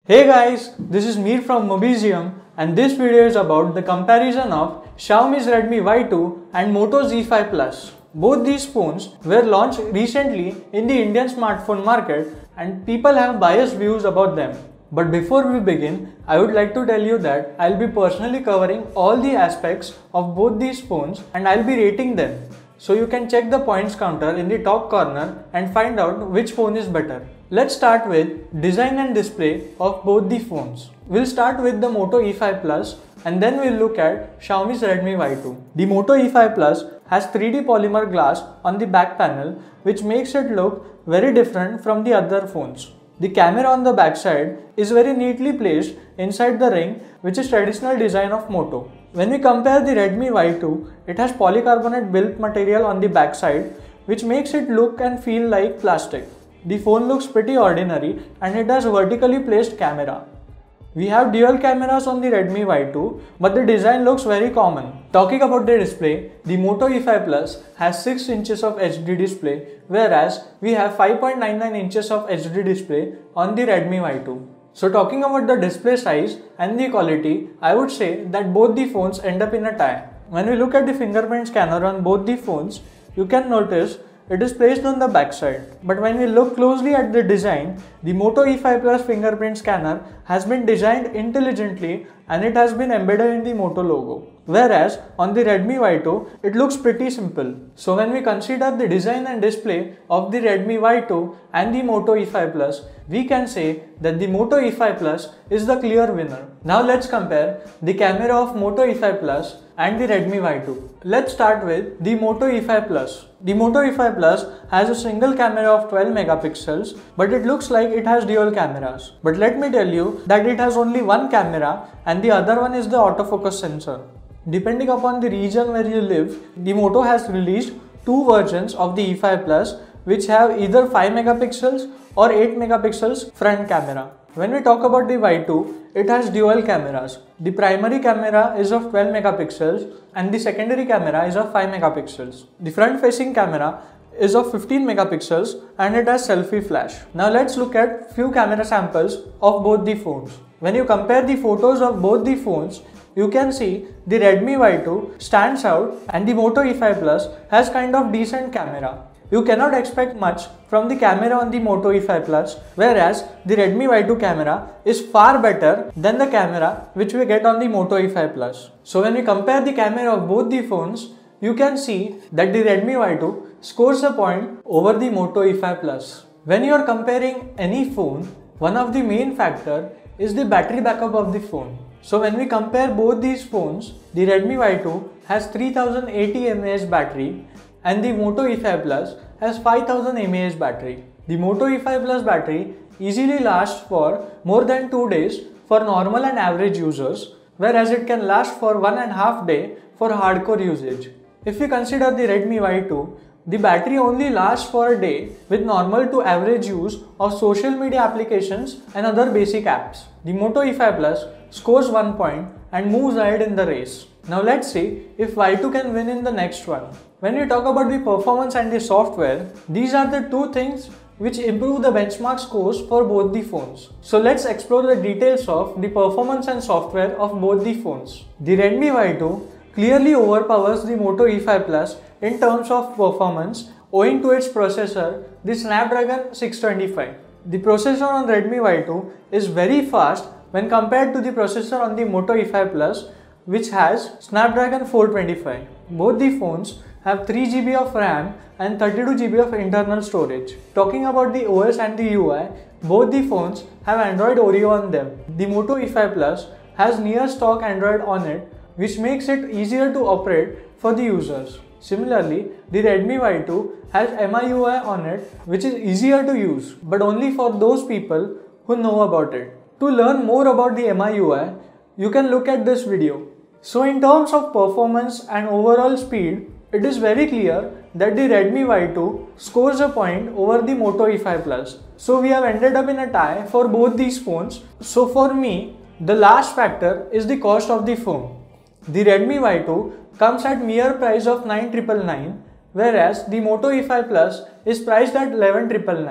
Hey guys, this is Mir from Mobisium and this video is about the comparison of Xiaomi's Redmi Y2 and Moto Z5 Plus. Both these phones were launched recently in the Indian smartphone market and people have biased views about them. But before we begin, I would like to tell you that I'll be personally covering all the aspects of both these phones and I'll be rating them. So you can check the points counter in the top corner and find out which phone is better. Let's start with design and display of both the phones. We'll start with the Moto E5 Plus and then we'll look at Xiaomi's Redmi Y2. The Moto E5 Plus has 3D polymer glass on the back panel which makes it look very different from the other phones. The camera on the back side is very neatly placed inside the ring, which is traditional design of Moto. When we compare the Redmi Y2, it has polycarbonate built material on the back side which makes it look and feel like plastic. The phone looks pretty ordinary and it has vertically placed camera. We have dual cameras on the Redmi Y2, but the design looks very common. Talking about the display, the Moto E5 Plus has 6 inches of HD display, whereas we have 5.99 inches of HD display on the Redmi Y2. So talking about the display size and the quality, I would say that both the phones end up in a tie. When we look at the fingerprint scanner on both the phones, you can notice it is placed on the back side. But when we look closely at the design, the Moto E5 Plus fingerprint scanner has been designed intelligently and it has been embedded in the Moto logo. Whereas on the Redmi Y2, it looks pretty simple. So when we consider the design and display of the Redmi Y2 and the Moto E5 Plus, we can say that the Moto E5 Plus is the clear winner. Now let's compare the camera of Moto E5 Plus and the Redmi Y2. Let's start with the Moto E5 Plus. The Moto E5 Plus has a single camera of 12 megapixels, but it looks like it has dual cameras. But let me tell you that it has only one camera and the other one is the autofocus sensor. Depending upon the region where you live, the Moto has released two versions of the E5 Plus which have either 5 megapixels or 8 megapixels front camera. When we talk about the Y2, it has dual cameras. The primary camera is of 12 megapixels and the secondary camera is of 5 megapixels. The front facing camera is of 15 megapixels and it has selfie flash. Now let's look at few camera samples of both the phones. When you compare the photos of both the phones, you can see the Redmi Y2 stands out and the Moto E5 Plus has kind of decent camera. You cannot expect much from the camera on the Moto E5 Plus, whereas the Redmi Y2 camera is far better than the camera which we get on the Moto E5 Plus. So when we compare the camera of both the phones, you can see that the Redmi Y2 scores a point over the Moto E5 Plus. When you are comparing any phone, one of the main factor is the battery backup of the phone. So when we compare both these phones, the Redmi Y2 has 3080 mAh battery and the Moto E5 Plus has 5000 mAh battery. The Moto E5 Plus battery easily lasts for more than 2 days for normal and average users, whereas it can last for 1.5 days for hardcore usage. If we consider the Redmi Y2, the battery only lasts for a day with normal to average use of social media applications and other basic apps. The Moto E5 Plus scores 1 point and moves ahead in the race. Now let's see if Y2 can win in the next one. When we talk about the performance and the software, these are the two things which improve the benchmark scores for both the phones. So let's explore the details of the performance and software of both the phones. The Redmi Y2 clearly overpowers the Moto E5 Plus in terms of performance owing to its processor, the Snapdragon 625. The processor on Redmi Y2 is very fast when compared to the processor on the Moto E5 Plus, which has Snapdragon 425. Both the phones have 3 GB of RAM and 32 GB of internal storage. Talking about the OS and the UI, both the phones have Android Oreo on them. The Moto E5 Plus has near stock Android on it, which makes it easier to operate for the users. Similarly, the Redmi Y2 has MIUI on it, which is easier to use, but only for those people who know about it. To learn more about the MIUI, you can look at this video. So in terms of performance and overall speed, it is very clear that the Redmi Y2 scores a point over the Moto E5 Plus. So we have ended up in a tie for both these phones. So for me, the last factor is the cost of the phone. The Redmi Y2 comes at mere price of 9,999, whereas the Moto E5 Plus is priced at 11,999.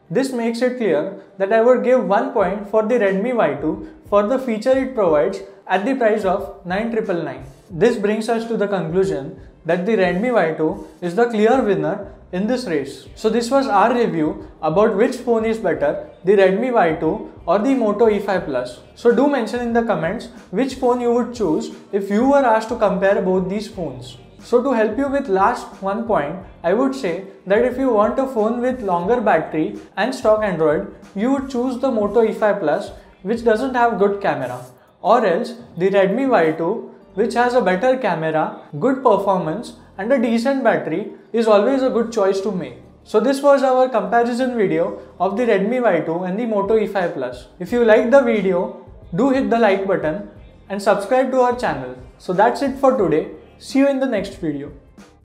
This makes it clear that I would give 1 point for the Redmi Y2 for the feature it provides at the price of 9,999. This brings us to the conclusion that the Redmi Y2 is the clear winner in this race. So this was our review about which phone is better, the Redmi Y2 or the Moto E5 Plus. So do mention in the comments which phone you would choose if you were asked to compare both these phones. So to help you with last one point, I would say that if you want a phone with longer battery and stock Android, you would choose the Moto E5 Plus, which doesn't have good camera, or else the Redmi Y2, which has a better camera, good performance and a decent battery, is always a good choice to make. So this was our comparison video of the Redmi Y2 and the Moto E5 Plus. If you liked the video, do hit the like button and subscribe to our channel. So that's it for today. See you in the next video.